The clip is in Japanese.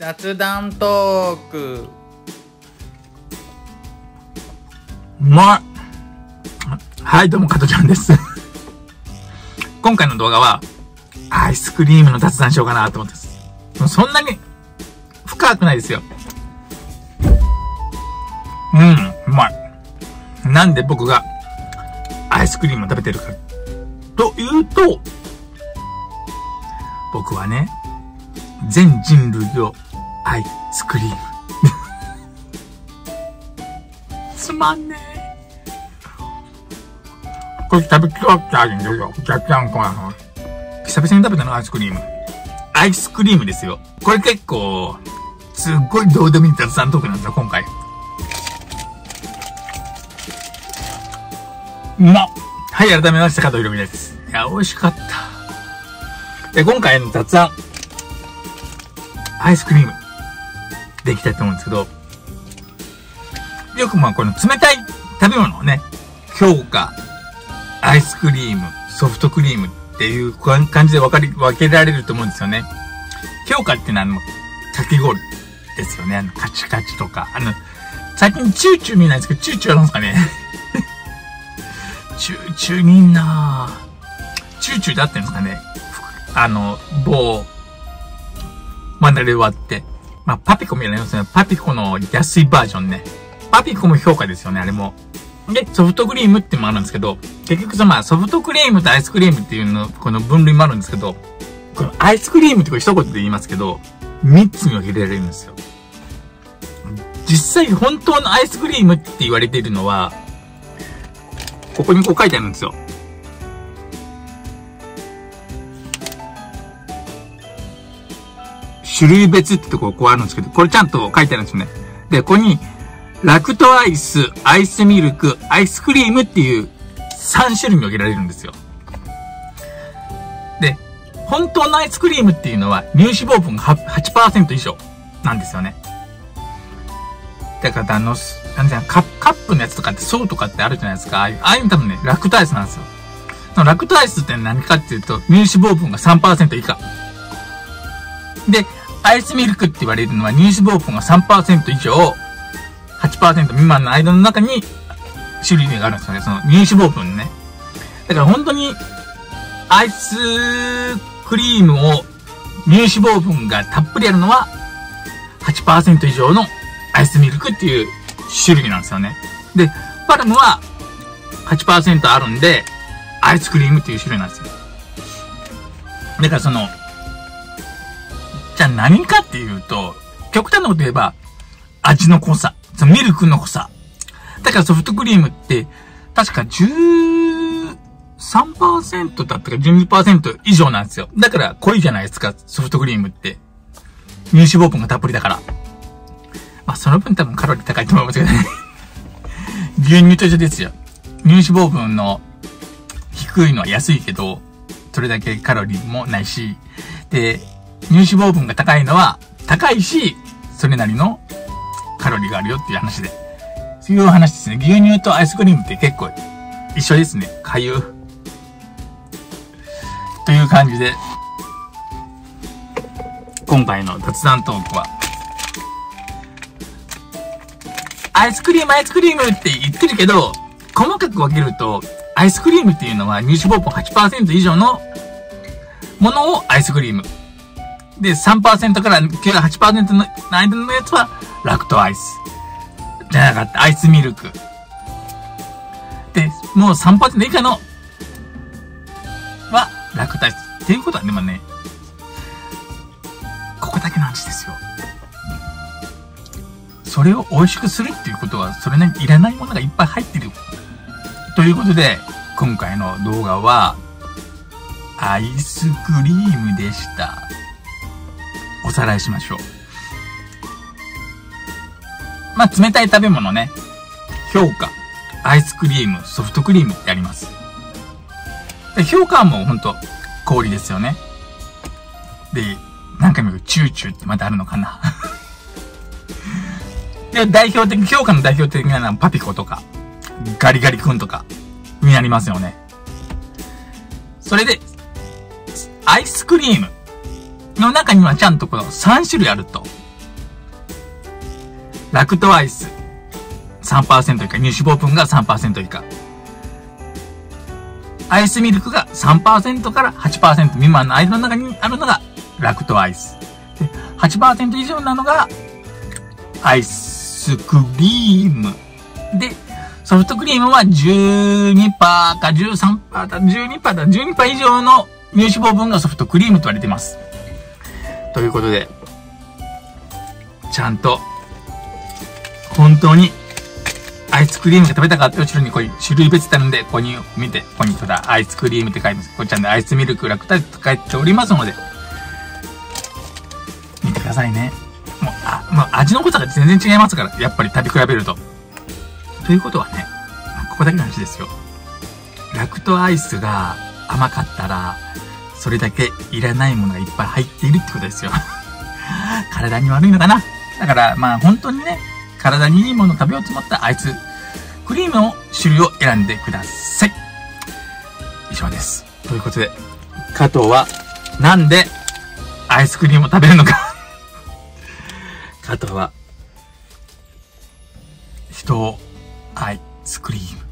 雑談トーク。 うまい。はい、どうも、加トちゃんです。今回の動画は、アイスクリームの雑談しようかなと思ってます。でもそんなに深くないですよ。うまい。なんで僕がアイスクリームを食べてるかというと、僕はね、全人類をアイスクリーム。つまんねえ。これ食べきわってあるんですよ。じゃじゃんこな。久々に食べたのアイスクリーム。アイスクリームですよ。これ結構、すっごいどうでもいい雑談トークなんですよ、今回。はい、改めまして、加藤ひろみです。いや、美味しかった。で、今回の雑談、アイスクリーム、でいきたいと思うんですけど、よくこの冷たい食べ物をね、氷菓、アイスクリーム、ソフトクリームっていう感じで分けられると思うんですよね。氷菓っていうのはかき氷ですよね。カチカチとか。最近チューチュー見えないんですけど、チューチューあるんですかね。チューチュー見んなぁ。チューチューで合ってるんですかね。棒、真ん中で割って。パピコみたいなやつね。パピコの安いバージョンね。パピコも評価ですよね、あれも。で、ソフトクリームってもあるんですけど、結局ソフトクリームとアイスクリームっていうの、この分類もあるんですけど、このアイスクリームってこれ一言で言いますけど、3つに分けられるんですよ。実際本当のアイスクリームって言われているのは、ここにこう書いてあるんですよ。種類別ってとここうあるんですけど、これちゃんと書いてあるんですよね。で、ここに、ラクトアイス、アイスミルク、アイスクリームっていう3種類に分けられるんですよ。で、本当のアイスクリームっていうのは乳脂肪分が 8% 以上なんですよね。だからカップのやつとかって層とかってあるじゃないですか。ああいうの多分ね、ラクトアイスなんですよ。そのラクトアイスって何かっていうと、乳脂肪分が 3% 以下。で、アイスミルクって言われるのは乳脂肪分が 3% 以上、8% 未満の間の中に種類があるんですよね。その乳脂肪分ね。だから本当にアイスクリームを乳脂肪分がたっぷりあるのは 8% 以上のアイスミルクっていう種類なんですよね。で、パルムは 8% あるんでアイスクリームっていう種類なんですよ。だからじゃあ何かっていうと、極端なこと言えば味の濃さ。ミルクの濃さ。だからソフトクリームって、確か13% だったか 12% 以上なんですよ。だから濃いじゃないですか、ソフトクリームって。乳脂肪分がたっぷりだから。その分多分カロリー高いと思いますけどね。牛乳と一緒ですよ。乳脂肪分の低いのは安いけど、それだけカロリーもないし、で、乳脂肪分が高いのは高いし、それなりのカロリーがあるよっていう話で。そういう話ですね。牛乳とアイスクリームって結構一緒ですね。かゆ。という感じで、今回の雑談トークは、アイスクリームって言ってるけど、細かく分けると、アイスクリームっていうのは乳脂肪分 8% 以上のものをアイスクリーム。で、3% から 8% の間のやつは、ラクトアイス。じゃなかった、アイスミルク。で、もう 3% 以下の、は、ラクトアイス。っていうことは、でもね、ここだけの話ですよ。それを美味しくするっていうことは、それなりにいらないものがいっぱい入ってる。ということで、今回の動画は、アイスクリームでした。おさらいしましょう。冷たい食べ物ね。氷菓、アイスクリーム、ソフトクリームってあります。で、氷菓はもうほんと氷ですよね。で、何回も言うチューチューってまたあるのかな。で、氷菓の代表的なのはパピコとか、ガリガリ君とかになりますよね。それで、アイスクリームの中にはちゃんとこの3種類あるとラクトアイス 3% 以下、乳脂肪分が 3% 以下。アイスミルクが 3% から 8% 未満の間の中にあるのがラクトアイス。で、8% 以上なのがアイスクリーム。で、ソフトクリームは 12% か 13% だ、12% 以上の乳脂肪分がソフトクリームと言われています。ということで、ちゃんと、本当に、アイスクリームが食べたかった後ろにこういう種類別ってあるんで、ここに見て、ここにただアイスクリームって書いてます。こっちはね、アイスミルクラクタイと書いておりますので、見てくださいね。もう味の濃さが全然違いますから、やっぱり食べ比べると。ということはね、ここだけの話ですよ。ラクトアイスが甘かったら、それだけいらないものがいっぱい入っているってことですよ。体に悪いのかな。だからまあ本当にね、体にいいものを食べようと思ったアイスクリームの種類を選んでください。以上です。ということで、加藤はなんでアイスクリームを食べるのか。加藤は人をアイスクリーム